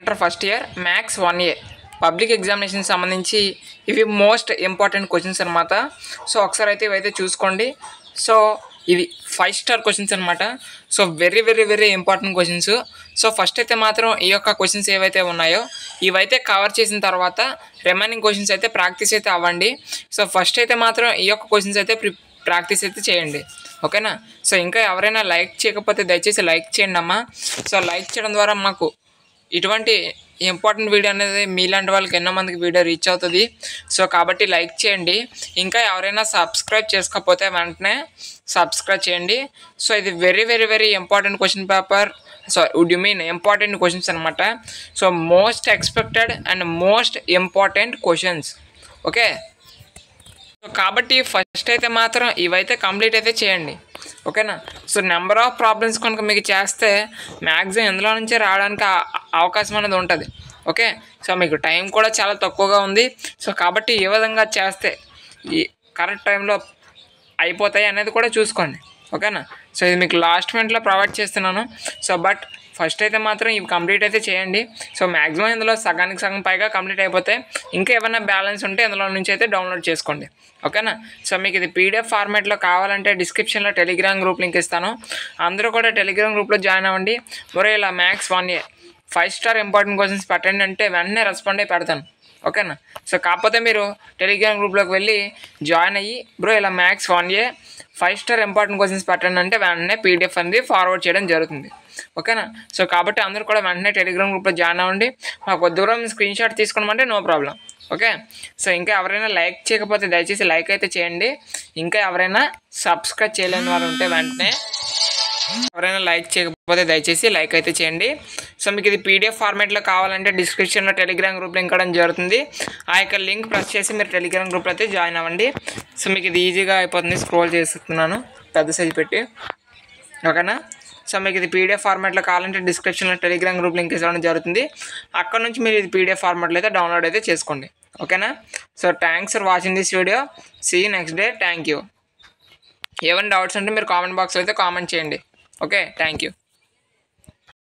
Inter first year maths 1A public examination సంబంధించి ఇవి most important questions అనమాట. So ఒకసారి అయితే ఇవైతే చూసుకోండి. సో ఇవి 5 స్టార్ క్వశ్చన్స్ అనమాట. So very very very important questions. So first అయితే మాత్రం ఈ యొక్క క్వశ్చన్స్ ఏవైతే ఉన్నాయో ఇవైతే కవర్ చేసిన తర్వాత రిమైనింగ్ క్వశ్చన్స్ అయితే ప్రాక్టీస్ అయితే అవ్వండి. సో ఫస్ట్ అయితే మాత్రం ఈ యొక్క క్వశ్చన్స్ అయితే ప్రాక్టీస్ అయితే చేయండి, ఓకేనా. సో ఇంకా ఎవరైనా లైక్ చేయకపోతే దయచేసి లైక్ చేయండి అమ్మా. సో లైక్ చేయడం ద్వారా మాకు ఇటువంటి ఇంపార్టెంట్ వీడియో అనేది మీలాంటి వాళ్ళకి ఎన్నో మందికి వీడియో రీచ్ అవుతుంది. సో కాబట్టి లైక్ చేయండి. ఇంకా ఎవరైనా సబ్స్క్రైబ్ చేసుకోకపోతే వెంటనే సబ్స్క్రైబ్ చేయండి. సో ఇది very very very important question paper. So would you mean important questions అనమాట. So most expected and most important questions, okay. So కాబట్టి ఫస్ట్ అయితే మాత్రం ఇవైతే కంప్లీట్ అయితే చేయండి, ఓకేనా. సో నెంబర్ ఆఫ్ ప్రాబ్లమ్స్ కనుక మీకు చేస్తే మ్యాక్సిమం ఇందులో నుంచే రావడానికి అవకాశం అనేది ఉంటుంది, ఓకే. సో మీకు టైం కూడా చాలా తక్కువగా ఉంది. సో కాబట్టి ఏ విధంగా చేస్తే ఈ కరెక్ట్ టైంలో అయిపోతాయి అనేది కూడా చూసుకోండి, ఓకేనా. సో ఇది మీకు లాస్ట్ మినిట్లో ప్రొవైడ్ చేస్తున్నాను. సో బట్ ఫస్ట్ అయితే మాత్రం ఇవి కంప్లీట్ అయితే చేయండి. సో మ్యాక్సిమం ఇందులో సగానికి సగం పైగా కంప్లీట్ అయిపోతే ఇంకా ఏమైనా బ్యాలెన్స్ ఉంటే ఇందులో నుంచి అయితే డౌన్లోడ్ చేసుకోండి, ఓకేనా. సో మీకు ఇది పీడిఎఫ్ ఫార్మాట్లో కావాలంటే డిస్క్రిప్షన్లో టెలిగ్రామ్ గ్రూప్ లింక్ ఇస్తాను. అందరూ కూడా టెలిగ్రామ్ గ్రూప్లో జాయిన్ అవ్వండి. మరో ఇలా maths 1A 5 star important questions పెట్టండి అంటే వెంటనే రెస్పాండ్ అయి పెడతాను, ఓకేనా. సో కాకపోతే మీరు టెలిగ్రామ్ గ్రూప్లోకి వెళ్ళి జాయిన్ అయ్యి బ్రో ఇలా maths 1A 5 star important questions పెట్టండి అంటే వెంటనే పీడిఎఫ్ అనేది ఫార్వర్డ్ చేయడం జరుగుతుంది, ఓకేనా. సో కాబట్టి అందరూ కూడా వెంటనే టెలిగ్రామ్ గ్రూప్లో జాయిన్ అవ్వండి. మాకు దూరం స్క్రీన్ షాట్ తీసుకోమంటే నో ప్రాబ్లం, ఓకే. సో ఇంకా ఎవరైనా లైక్ చేయకపోతే దయచేసి లైక్ అయితే చేయండి. ఇంకా ఎవరైనా సబ్స్క్రైబ్ చేయలేని వారు ఉంటే వెంటనే ఎవరైనా లైక్ చేయకపోతే దయచేసి లైక్ అయితే చేయండి. సో మీకు ఇది పీడిఎఫ్ ఫార్మాట్లో కావాలంటే డిస్క్రిప్షన్లో టెలిగ్రామ్ గ్రూప్ లింక్ ఇవ్వడం జరుగుతుంది. ఆ యొక్క లింక్ ప్రెస్ చేసి మీరు టెలిగ్రామ్ గ్రూప్లో అయితే జాయిన్ అవ్వండి. సో మీకు ఇది ఈజీగా అయిపోతుంది. స్క్రోల్ చేస్తున్నాను పెద్ద సైజ్ పెట్టి, ఓకేనా. సో మీకు ఇది పీడిఎఫ్ ఫార్మాట్లో కావాలంటే డిస్క్రిప్షన్లో టెలిగ్రామ్ గ్రూప్ లింక్ ఇవ్వడం జరుగుతుంది. అక్కడ నుంచి మీరు ఇది పీడిఎఫ్ ఫార్మాట్లో అయితే డౌన్లోడ్ అయితే చేసుకోండి, ఓకేనా. So thanks for watching this video. See you next day. Thank you. ఏమైనా డౌట్స్ ఉంటే మీరు కామెంట్ బాక్స్లో అయితే కామెంట్ చేయండి, ఓకే. Thank you.